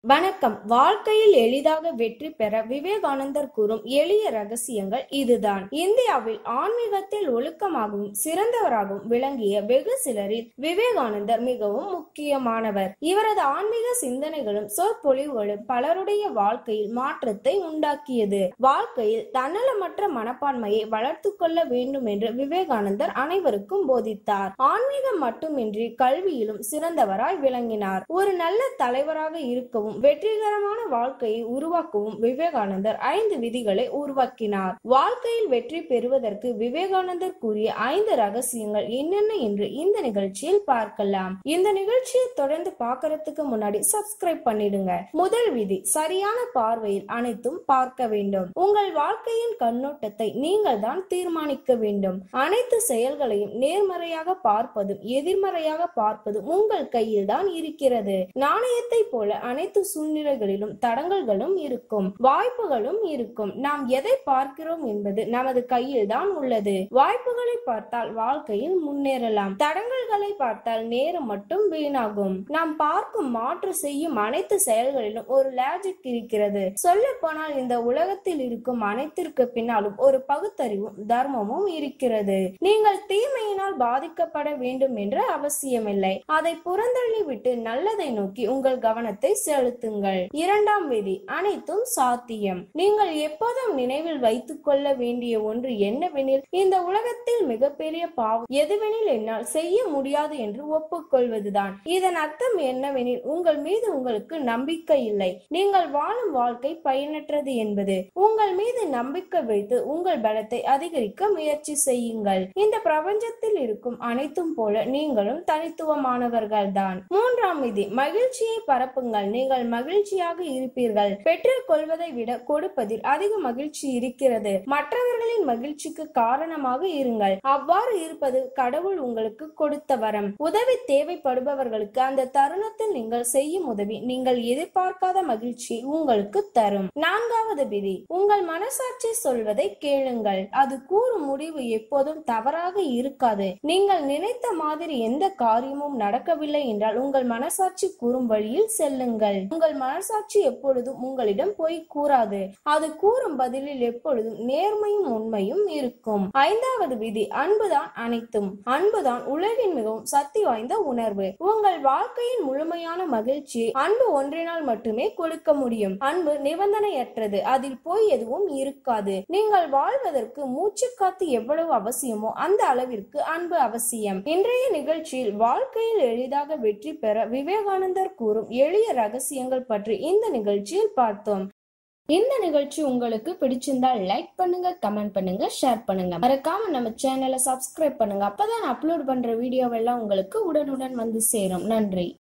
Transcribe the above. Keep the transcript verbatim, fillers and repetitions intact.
வணக்கம். வாழ்க்கையில் எளிதாக வெற்றி பெற விவேகானந்தர் கூறும் எளிய ரகசியங்கள் இதுதான். இந்தியாவில் ஆன்மீகத்தில் ஒழுக்கமாகவும் சிறந்தவராகவும் விளங்கிய வெகு சிலரில் விவேகானந்தர் மிகவும் முக்கியமானவர். இவரது ஆன்மீக சிந்தனைகளும் சொற்பொழிவுகளும் பலருடைய வாழ்க்கையில் மாற்றத்தை உண்டாக்கியது. வாழ்க்கையில் தன்னலமற்ற மனப்பான்மையை வளர்த்து கொள்ள வேண்டும் என்று விவேகானந்தர் அனைவருக்கும் போதித்தார். ஆன்மீகம் மட்டுமின்றி கல்வியிலும் சிறந்தவராய் விளங்கினார். ஒரு நல்ல தலைவராக இருக்கவும் வெற்றிகரமான வாழ்க்கையை உருவாக்கவும் விவேகானந்தர் ஐந்து விதிகளை உருவாக்கினார். வாழ்க்கையில் வெற்றி பெறுவதற்கு விவேகானந்தர் கூறிய ஐந்து ரகசியங்கள் என்னென்ன என்று இந்த நிகழ்ச்சியில் பார்க்கலாம். இந்த நிகழ்ச்சியை தொடர்ந்து பார்க்கறதுக்கு முன்னாடி சப்ஸ்கிரைப் பண்ணிடுங்க. முதல் விதி, சரியான பார்வையில் அனைத்தும் பார்க்க வேண்டும். உங்கள் வாழ்க்கையின் கண்ணோட்டத்தை நீங்கள் தான் தீர்மானிக்க வேண்டும். அனைத்து செயல்களையும் நேர்மறையாக பார்ப்பதும் எதிர்மறையாக பார்ப்பதும் உங்கள் கையில் தான் இருக்கிறது. நாணயத்தை போல அனைத்து சூழ்நிலைகளிலும் தடங்கல்களும் இருக்கும், வாய்ப்புகளும் இருக்கும். நாம் எதை பார்க்கிறோம் என்பது நமது கையில் தான் உள்ளது. வாய்ப்புகளை பார்த்தால் வாழ்க்கையில் முன்னேறலாம், தடங்கல்களை பார்த்தால் நேரம் மட்டும் வீணாகும். நாம் பார்க்கும் மாற்று செய்யும் அனைத்து செயல்களிலும் ஒரு லாஜிக் இருக்கிறது. சொல்ல போனால் இந்த உலகத்தில் இருக்கும் அனைத்திற்கு பின்னாலும் ஒரு பகுத்தறிவும் தர்மமும் இருக்கிறது. நீங்கள் தீமையினால் பாதிக்கப்பட வேண்டும் என்ற அவசியமில்லை. அதை புறந்தள்ளி விட்டு நல்லதை நோக்கி உங்கள் கவனத்தை செலுத்துங்கள். இரண்டாம் விதி, அனைத்தும் சாத்தியம். நீங்கள் எப்போதும் நினைவில் வைத்துக் கொள்ள வேண்டிய ஒன்று என்னவெனில், இந்த உலகத்தில் மிகப்பெரிய பாவம் எதுவெனில் என்னால் செய்ய முடியாது என்று ஒப்புக்கொள்வதுதான். இதன் அர்த்தம் என்னவெனில், உங்கள் மீது உங்களுக்கு நம்பிக்கை இல்லை, நீங்கள் வாழும் வாழ்க்கை பயனற்றது என்பது. உங்கள் மீது நம்பிக்கை வைத்து உங்கள் பலத்தை அதிகரிக்க முயற்சி செய்யுங்கள். இந்த பிரபஞ்சத்தில் இருக்கும் அனைத்தும் போல நீங்களும் தனித்துவமானவர்கள் தான். மூன்றாம் விதி, மகிழ்ச்சியை பரப்புங்கள். நீங்கள் மகிழ்ச்சியாக இருப்பீர்கள். பெற்றுக் கொள்வதை விட கொடுப்பதில் அதிக மகிழ்ச்சி இருக்கிறது. மற்றவர்களின் மகிழ்ச்சிக்கு காரணமாக இருங்கள். அவ்வாறு இருப்பது கடவுள் உங்களுக்கு கொடுத்த வரம். உதவி தேவைப்படுபவர்களுக்கு அந்த தருணத்தில் நீங்கள் செய்யும் உதவி நீங்கள் எதிர்பார்க்காத மகிழ்ச்சி உங்களுக்கு தரும். நான்காவது விதி, உங்கள் மனசாட்சி சொல்வதை கேளுங்கள். அது கூறும் முடிவு எப்போதும் தவறாக இருக்காது. நீங்கள் நினைத்த மாதிரி எந்த காரியமும் நடக்கவில்லை என்றால் உங்கள் மனசாட்சி கூறும் வழியில் செல்லுங்கள். உங்கள் மனசாட்சி எப்பொழுதும் உங்களிடம் போய் கூறாது. அது கூறும் பதிலில் எப்பொழுதும் நேர்மையும் உண்மையும் இருக்கும். ஐந்தாவது விதி, அன்புதான் அனைத்தும். அன்புதான் உலகின் மிகவும் சக்தி வாய்ந்த உணர்வு. உங்கள் வாழ்க்கையின் முழுமையான மகிழ்ச்சியை அன்பு ஒன்றினால் மட்டுமே கொடுக்க முடியும். அன்பு நிபந்தனையற்றது. அதில் போய் எதுவும் இருக்காது. நீங்கள் வாழ்வதற்கு மூச்சு காத்து எவ்வளவு அவசியமோ அந்த அளவிற்கு அன்பு அவசியம். இன்றைய நிகழ்ச்சியில் வாழ்க்கையில் எளிதாக வெற்றி பெற விவேகானந்தர் கூறும் எளிய ரகசியங்கள் பற்றி இந்த நிகழ்ச்சியில் பார்த்தோம். இந்த நிகழ்ச்சி உங்களுக்கு பிடிச்சிருந்தால் லைக் பண்ணுங்க, கமெண்ட் பண்ணுங்க, ஷேர் பண்ணுங்க. மறக்காம நம்ம சேனலை சப்ஸ்கிரைப் பண்ணுங்க. அப்பதான் அப்லோட் பண்ற வீடியோவெல்லாம் உங்களுக்கு உடனுடன் வந்து சேரும். நன்றி.